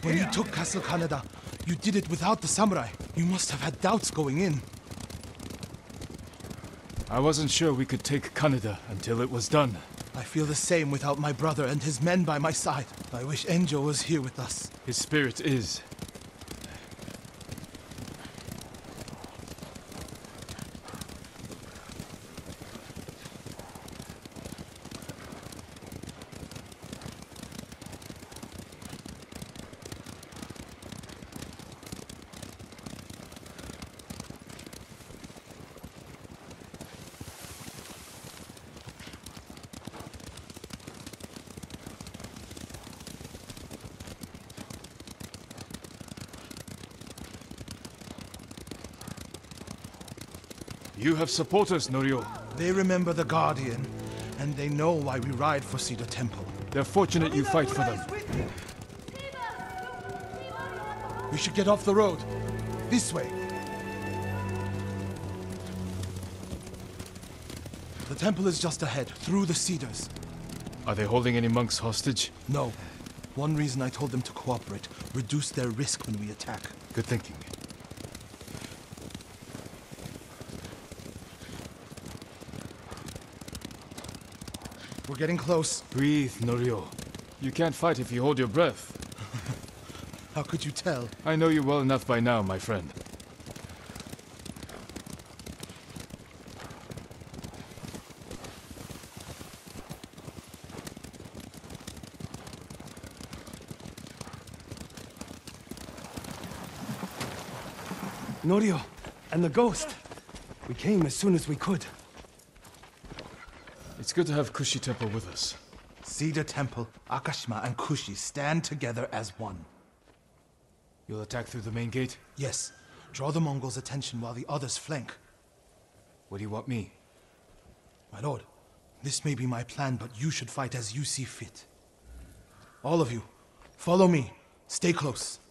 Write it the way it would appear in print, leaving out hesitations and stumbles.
When you took Castle Kaneda, you did it without the samurai. You must have had doubts going in. I wasn't sure we could take Kaneda until it was done. I feel the same without my brother and his men by my side. I wish Enjo was here with us. His spirit is. You have supporters, Norio. They remember the Guardian, and they know why we ride for Cedar Temple. They're fortunate you fight for them. We should get off the road. This way. The temple is just ahead, through the cedars. Are they holding any monks hostage? No. One reason I told them to cooperate, reduce their risk when we attack. Good thinking. We're getting close. Breathe, Norio. You can't fight if you hold your breath. How could you tell? I know you well enough by now, my friend. Norio, and the ghost. We came as soon as we could. It's good to have Kushi Temple with us. Cedar Temple, Akashima, and Kushi stand together as one. You'll attack through the main gate? Yes. Draw the Mongols' attention while the others flank. What do you want me? My lord, this may be my plan, but you should fight as you see fit. All of you, follow me. Stay close.